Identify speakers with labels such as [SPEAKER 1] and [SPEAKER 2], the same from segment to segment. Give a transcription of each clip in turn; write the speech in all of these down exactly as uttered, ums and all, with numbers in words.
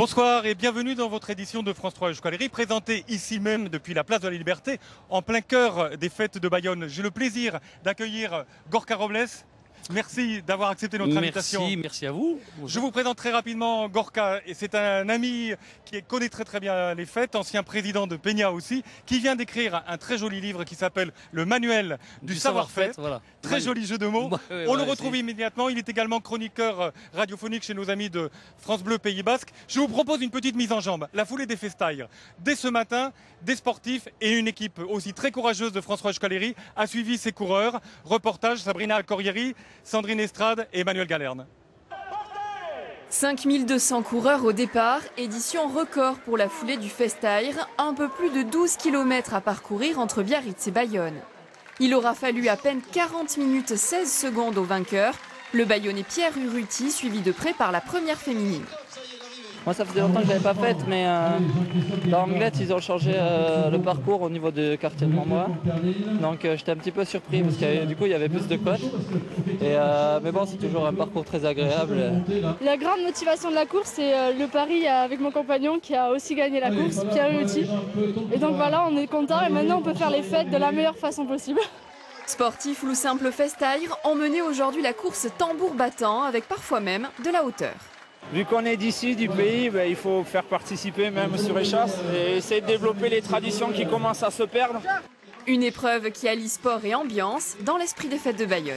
[SPEAKER 1] Bonsoir et bienvenue dans votre édition de France trois Euskal Herri, présentée ici même depuis la place de la Liberté, en plein cœur des fêtes de Bayonne. J'ai le plaisir d'accueillir Gorka Robles. Merci d'avoir accepté notre
[SPEAKER 2] merci,
[SPEAKER 1] invitation.
[SPEAKER 2] Merci à vous.
[SPEAKER 1] Je vous présente très rapidement Gorka, et c'est un ami qui connaît très très bien les fêtes, ancien président de Peña aussi, qui vient d'écrire un très joli livre qui s'appelle Le Manuel du, du savoir-faire. Voilà. Très Manu... joli jeu de mots. Bah, ouais, On ouais, le retrouve immédiatement. Il est également chroniqueur radiophonique chez nos amis de France Bleu Pays Basque. Je vous propose une petite mise en jambe. La foulée des festailles. Dès ce matin, des sportifs et une équipe aussi très courageuse de France trois Euskal Herri a suivi ces coureurs. Reportage Sabrina Alcorieri, Sandrine Estrade et Emmanuel Galerne.
[SPEAKER 3] cinq mille deux cents coureurs au départ, édition record pour la foulée du Festair, un peu plus de douze kilomètres à parcourir entre Biarritz et Bayonne. Il aura fallu à peine quarante minutes seize secondes au vainqueur, le Bayonnais Pierre Urruti, suivi de près par la première féminine.
[SPEAKER 4] Moi, ça faisait longtemps que je l'avais pas faite, mais euh, dans Anglette, ils ont changé euh, le parcours au niveau du quartier de Montmois. Donc, euh, j'étais un petit peu surpris parce que du coup, il y avait plus de côtes. Et, euh, mais bon, c'est toujours un parcours très agréable.
[SPEAKER 5] La grande motivation de la course, c'est euh, le pari avec mon compagnon qui a aussi gagné la course, Pierre Urruti. Et donc voilà, on est content et maintenant, on peut faire les fêtes de la meilleure façon possible.
[SPEAKER 3] Sportif ou simple Festair, emmenez aujourd'hui la course tambour battant avec parfois même de la hauteur.
[SPEAKER 6] Vu qu'on est d'ici, du pays, ben, il faut faire participer même sur échasse et essayer de développer les traditions qui commencent à se perdre.
[SPEAKER 3] Une épreuve qui allie sport et ambiance dans l'esprit des fêtes de Bayonne.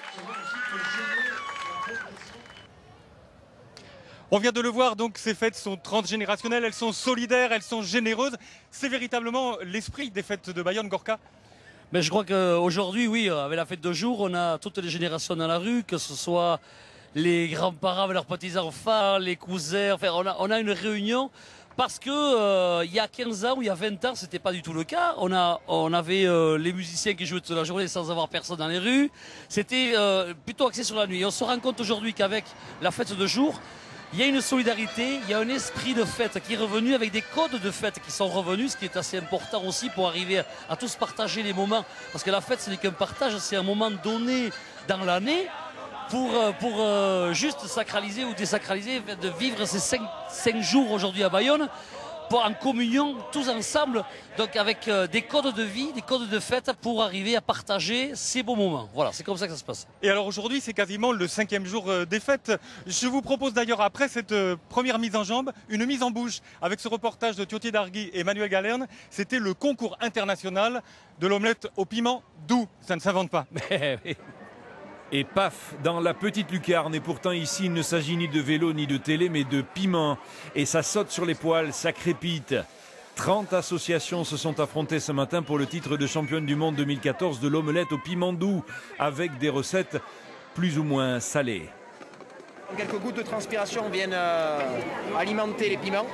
[SPEAKER 1] On vient de le voir, donc ces fêtes sont transgénérationnelles, elles sont solidaires, elles sont généreuses. C'est véritablement l'esprit des fêtes de Bayonne, Gorka?
[SPEAKER 2] Mais je crois qu'aujourd'hui, oui, avec la fête de jour, on a toutes les générations dans la rue, que ce soit les grands-parents avec leurs petits-enfants, les cousins, enfin, on a, on a une réunion parce que euh, il y a quinze ans ou il y a vingt ans, c'était pas du tout le cas. On, a, on avait euh, les musiciens qui jouaient toute la journée sans avoir personne dans les rues. C'était euh, plutôt axé sur la nuit. Et on se rend compte aujourd'hui qu'avec la fête de jour, il y a une solidarité, il y a un esprit de fête qui est revenu avec des codes de fête qui sont revenus, ce qui est assez important aussi pour arriver à, à tous partager les moments. Parce que la fête, ce n'est qu'un partage, c'est un moment donné dans l'année pour, pour euh, juste sacraliser ou désacraliser, de vivre ces cinq, cinq jours aujourd'hui à Bayonne pour, en communion, tous ensemble, donc avec euh, des codes de vie, des codes de fête pour arriver à partager ces beaux moments. Voilà, c'est comme ça que ça se passe.
[SPEAKER 1] Et alors aujourd'hui, c'est quasiment le cinquième jour euh, des fêtes. Je vous propose d'ailleurs, après cette euh, première mise en jambe, une mise en bouche avec ce reportage de Thiotier Dargui et Emmanuel Galerne. C'était le concours international de l'omelette au piment doux. Ça ne s'invente pas.
[SPEAKER 2] Mais, oui.
[SPEAKER 7] Et paf, dans la petite lucarne. Et pourtant ici, il ne s'agit ni de vélo ni de télé, mais de piment. Et ça saute sur les poils, ça crépite. trente associations se sont affrontées ce matin pour le titre de championne du monde deux mille quatorze de l'omelette au piment doux, avec des recettes plus ou moins salées.
[SPEAKER 8] Quelques gouttes de transpiration viennent euh, alimenter les piments.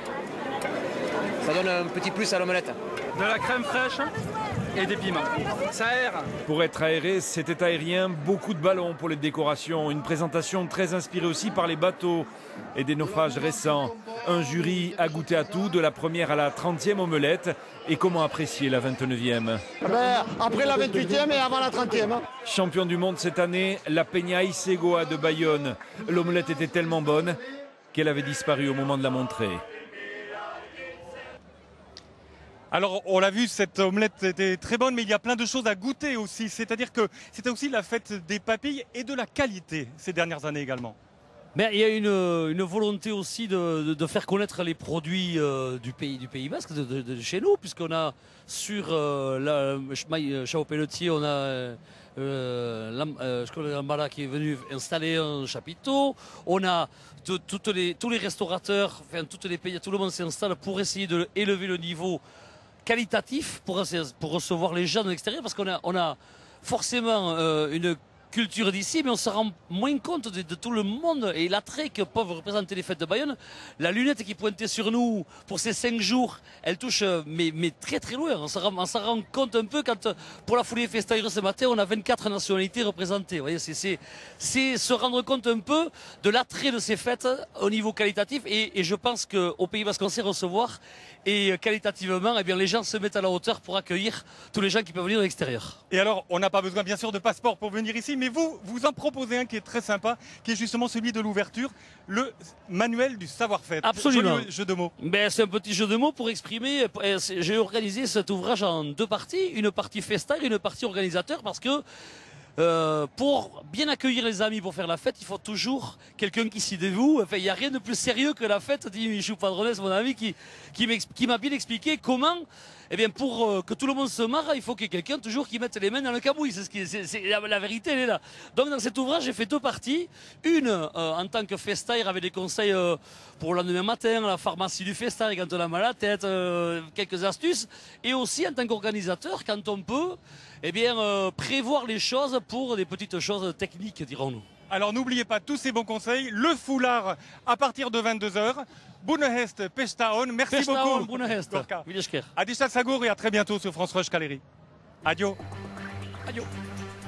[SPEAKER 8] Ça donne un petit plus à l'omelette.
[SPEAKER 9] De la crème fraîche et des piments. Ça aère.
[SPEAKER 7] Pour être aéré, c'était aérien, beaucoup de ballons pour les décorations. Une présentation très inspirée aussi par les bateaux et des naufrages récents. Un jury a goûté à tout, de la première à la trentième omelette. Et comment apprécier la vingt-neuvième?
[SPEAKER 10] Ben, après la vingt-huitième et avant la trentième.
[SPEAKER 7] Champion du monde cette année, la Peña Isegoa de Bayonne. L'omelette était tellement bonne qu'elle avait disparu au moment de la montrer.
[SPEAKER 1] Alors, on l'a vu, cette omelette était très bonne, mais il y a plein de choses à goûter aussi. C'est-à-dire que c'était aussi la fête des papilles et de la qualité ces dernières années également.
[SPEAKER 2] Mais il y a une, une volonté aussi de, de, de faire connaître les produits euh, du pays du Pays Basque, de, de, de chez nous, puisqu'on a sur euh, la Chao Pelletier, on a euh, euh, Lambala qui est venu installer un chapiteau. On a de, toutes les, tous les restaurateurs, enfin toutes les pays, tout le monde s'installe pour essayer d'élever le niveau qualitatif pour, pour recevoir les gens de l'extérieur, parce qu'on a, on a forcément euh, une culture d'ici, mais on se rend moins compte de, de tout le monde et l'attrait que peuvent représenter les fêtes de Bayonne. La lunette qui pointait sur nous pour ces cinq jours, elle touche mais, mais très très loin. On s'en rend, on s'en rend compte un peu quand, pour la foulée Festair ce matin, on a vingt-quatre nationalités représentées. Vous voyez, c'est se rendre compte un peu de l'attrait de ces fêtes au niveau qualitatif, et, et je pense qu'au Pays Basque, on sait recevoir, et qualitativement, eh bien, les gens se mettent à la hauteur pour accueillir tous les gens qui peuvent venir de l'extérieur.
[SPEAKER 1] Et alors, on n'a pas besoin bien sûr de passeport pour venir ici, mais mais vous, vous en proposez un qui est très sympa, qui est justement celui de l'ouverture, le manuel du savoir-faire.
[SPEAKER 2] Absolument.
[SPEAKER 1] Joli jeu de mots.
[SPEAKER 2] Ben, c'est un petit jeu de mots pour exprimer. J'ai organisé cet ouvrage en deux parties, une partie festa et une partie organisateur, parce que Euh, pour bien accueillir les amis, pour faire la fête, il faut toujours quelqu'un qui s'y dévoue. Enfin, il n'y a rien de plus sérieux que la fête, dit Michou Padrones, mon ami, qui, qui m'a bien expliqué comment, eh bien, pour euh, que tout le monde se marre, il faut qu'il y ait quelqu'un toujours qui mette les mains dans le cambouis. C'est ce qui, c'est, la, la vérité, elle est là. Donc, dans cet ouvrage, j'ai fait deux parties. Une, euh, en tant que festaire, avec des conseils euh, pour le lendemain matin, la pharmacie du festaire, quand on a mal à la tête, euh, quelques astuces. Et aussi, en tant qu'organisateur, quand on peut, eh bien, euh, prévoir les choses pour des petites choses techniques, dirons-nous.
[SPEAKER 1] Alors n'oubliez pas tous ces bons conseils. Le foulard à partir de vingt-deux heures. Bunehest, Pestaon. Merci
[SPEAKER 2] Pestaon,
[SPEAKER 1] beaucoup.
[SPEAKER 2] Bunehest.
[SPEAKER 1] Gorka.
[SPEAKER 2] Wiederscher.
[SPEAKER 1] Adishat Sagour et à très bientôt sur France Roche Caléry. Adio.
[SPEAKER 2] Adio.